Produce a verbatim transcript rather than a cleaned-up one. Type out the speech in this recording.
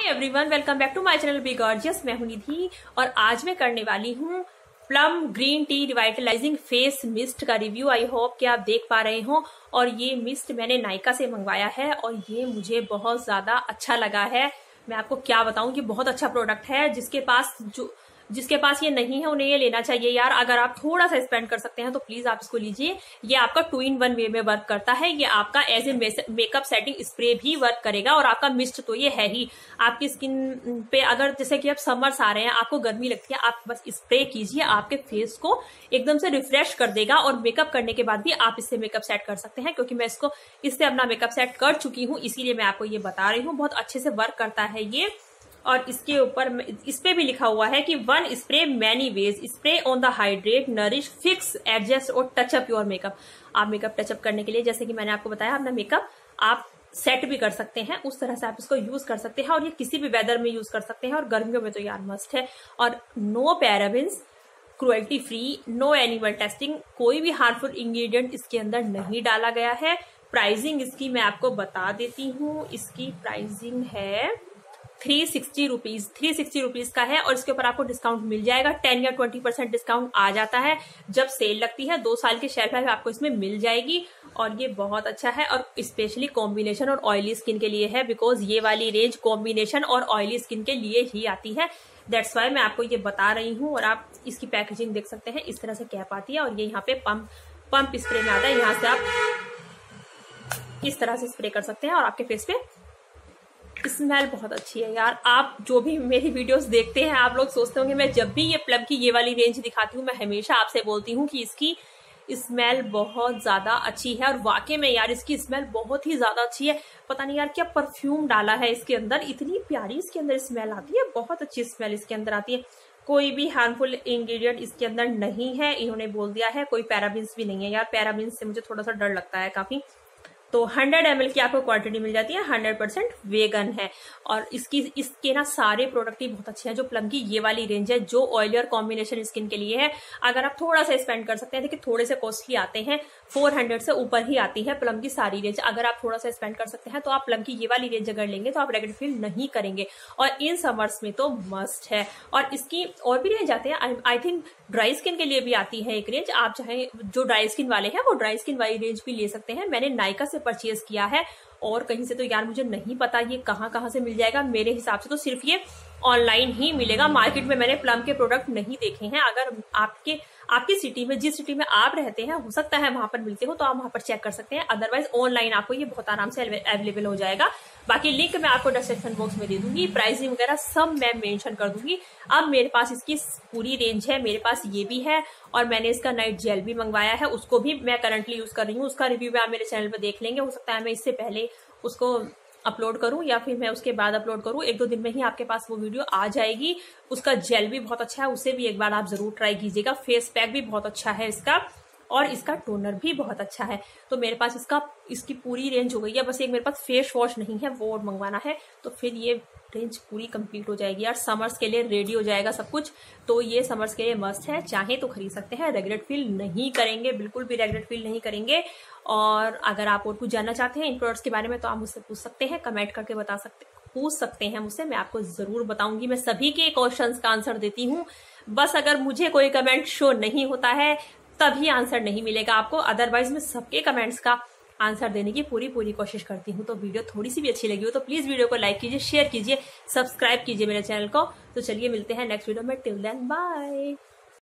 Everyone, welcome back to my channel Be Gorgeous. मैं हूं निधि और आज मैं करने वाली हूं Plum green tea revitalising face mist का रिव्यू। आई होप कि आप देख पा रहे हो। और ये मिस्ट मैंने नायका से मंगवाया है और ये मुझे बहुत ज्यादा अच्छा लगा है। मैं आपको क्या बताऊं कि बहुत अच्छा प्रोडक्ट है। जिसके पास जो जिसके पास ये नहीं है उन्हें ये लेना चाहिए यार। अगर आप थोड़ा सा स्पेंड कर सकते हैं तो प्लीज आप इसको लीजिए। ये आपका टू इन वन वे में वर्क करता है। ये आपका as a makeup setting spray भी वर्क करेगा और आपका मिस्ट तो ये है ही। आपकी स्किन पे अगर जैसे कि अब समर्स आ रहे हैं, आपको गर्मी लगती है, आप बस स्प्रे कीजिए, आपके फेस को एकदम से रिफ्रेश कर देगा। और मेकअप करने के बाद भी आप इससे मेकअप सेट कर सकते हैं, क्योंकि मैं इसको इससे अपना मेकअप सेट कर चुकी हूँ, इसीलिए मैं आपको ये बता रही हूँ। बहुत अच्छे से वर्क करता है ये। और इसके ऊपर इस पे भी लिखा हुआ है कि one spray many ways, spray on the hydrate nourish fix adjust और टचअप योर मेकअप। आप मेकअप टचअप करने के लिए, जैसे कि मैंने आपको बताया, अपना मेकअप आप सेट भी कर सकते हैं, उस तरह से आप इसको यूज कर सकते हैं। और ये किसी भी वेदर में यूज कर सकते हैं और गर्मियों में तो यार मस्ट है। और no parabens, cruelty free, no animal testing, कोई भी हार्मफुल इंग्रेडिएंट इसके अंदर नहीं डाला गया है। प्राइसिंग इसकी मैं आपको बता देती हूँ। इसकी प्राइसिंग है three sixty rupees three sixty rupees का है। और इसके ऊपर आपको डिस्काउंट मिल जाएगा, टेन या ट्वेंटी परसेंट डिस्काउंट आ जाता है जब सेल लगती है। दो साल की शेल्फ लाइफ आपको इसमें मिल जाएगी। और ये बहुत अच्छा है और स्पेशली कॉम्बिनेशन और ऑयली स्किन के लिए है, बिकॉज ये वाली रेंज कॉम्बिनेशन और ऑयली स्किन के लिए ही आती है। दैट्स वाई मैं आपको ये बता रही हूँ। और आप इसकी पैकेजिंग देख सकते हैं, इस तरह से कैप आती है और ये यहाँ पे पंप पंप स्प्रे में आता है। यहाँ से आप इस तरह से स्प्रे कर सकते हैं और आपके फेस पे स्मेल बहुत अच्छी है यार। आप जो भी मेरी वीडियोस देखते हैं, आप लोग सोचते होंगे मैं जब भी ये प्लम की ये वाली रेंज दिखाती हूँ, मैं हमेशा आपसे बोलती हूँ कि इसकी स्मेल बहुत ज्यादा अच्छी है। और वाकई में यार इसकी स्मेल बहुत ही ज्यादा अच्छी है। पता नहीं यार क्या परफ्यूम डाला है इसके अंदर, इतनी प्यारी इसके अंदर स्मेल आती है। बहुत अच्छी स्मेल इसके अंदर आती है। कोई भी हार्मफुल इंग्रेडिएंट इसके अंदर नहीं है, इन्होंने बोल दिया है। कोई पैराबिन्स भी नहीं है यार। पैराबिन्स से मुझे थोड़ा सा डर लगता है काफी। तो हंड्रेड एम एल की आपको क्वांटिटी मिल जाती है। हंड्रेड परसेंट वेगन है। और इसकी इसके ना सारे प्रोडक्ट ही बहुत अच्छे हैं। जो प्लम की ये वाली रेंज है, जो ऑयल और कॉम्बिनेशन स्किन के लिए है, अगर आप थोड़ा सा स्पेंड कर सकते हैं, देखिए थोड़े से कॉस्टली आते हैं, फोर हंड्रेड से ऊपर ही आती है प्लम की सारी रेंज। अगर आप थोड़ा सा स्पेंड कर सकते हैं तो आप प्लम की ये वाली रेंज अगर लेंगे तो आप रेगुलर फील नहीं करेंगे। और इन समर्स में तो मस्ट है। और इसकी और भी रेंज आते हैं। आई थिंक ड्राई स्किन के लिए भी आती है एक रेंज। आप चाहे जो ड्राई स्किन वाले हैं वो ड्राई स्किन वाली रेंज भी ले सकते हैं। मैंने नायका से परचेज किया है और कहीं से तो यार मुझे नहीं पता ये कहां कहां से मिल जाएगा। मेरे हिसाब से तो सिर्फ ये ऑनलाइन ही मिलेगा। मार्केट में मैंने प्लम के प्रोडक्ट नहीं देखे हैं। अगर आपके आपकी सिटी में, जिस सिटी में आप रहते हैं, हो सकता है वहां पर मिलते हो, तो आप वहां पर चेक कर सकते हैं। अदरवाइज ऑनलाइन आपको ये बहुत आराम से अवेलेबल हो जाएगा। बाकी लिंक मैं आपको डिस्क्रिप्शन बॉक्स में दे दूंगी, प्राइसिंग वगैरह सब मैं मेंशन कर दूंगी। अब मेरे पास इसकी पूरी रेंज है, मेरे पास ये भी है और मैंने इसका नाइट जेल भी मंगवाया है, उसको भी मैं करंटली यूज कर रही हूँ। उसका रिव्यू भी आप मेरे चैनल पर देख लेंगे। हो सकता है मैं इससे पहले उसको अपलोड करूं या फिर मैं उसके बाद अपलोड करूं। एक दो दिन में ही आपके पास वो वीडियो आ जाएगी। उसका जेल भी बहुत अच्छा है, उसे भी एक बार आप जरूर ट्राई कीजिएगा। फेस पैक भी बहुत अच्छा है इसका और इसका टोनर भी बहुत अच्छा है। तो मेरे पास इसका इसकी पूरी रेंज हो गई है। बस एक मेरे पास फेस वॉश नहीं है, वो मंगवाना है, तो फिर ये रेंज पूरी कंप्लीट हो जाएगी यार। समर्स के लिए रेडी हो जाएगा सब कुछ। तो ये समर्स के लिए मस्ट है। चाहे तो खरीद सकते हैं, रेगुलेट फील नहीं करेंगे, बिल्कुल भी रेगुलेट फील नहीं करेंगे। और अगर आप और कुछ जानना चाहते हैं इन प्रोडक्ट्स के बारे में तो आप मुझसे पूछ सकते हैं, कमेंट करके बता सकते पूछ सकते हैं मुझसे। मैं आपको जरूर बताऊंगी। मैं सभी के क्वेश्चंस का आंसर देती हूँ। बस अगर मुझे कोई कमेंट शो नहीं होता है तभी आंसर नहीं मिलेगा आपको। अदरवाइज मैं सबके कमेंट्स का आंसर देने की पूरी पूरी कोशिश करती हूँ। तो वीडियो थोड़ी सी भी अच्छी लगी हो तो प्लीज वीडियो को लाइक कीजिए, शेयर कीजिए, सब्सक्राइब कीजिए मेरे चैनल को। तो चलिए मिलते हैं नेक्स्ट वीडियो में। Till then bye.